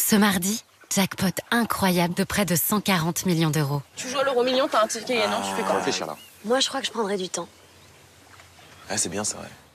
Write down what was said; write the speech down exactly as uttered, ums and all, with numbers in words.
Ce mardi, jackpot incroyable de près de cent quarante millions d'euros. Tu joues à l'euro million, t'as un ticket gagnant, tu fais quoi? Faut réfléchir là. Moi, je crois que je prendrais du temps. Ouais, c'est bien ça, ouais.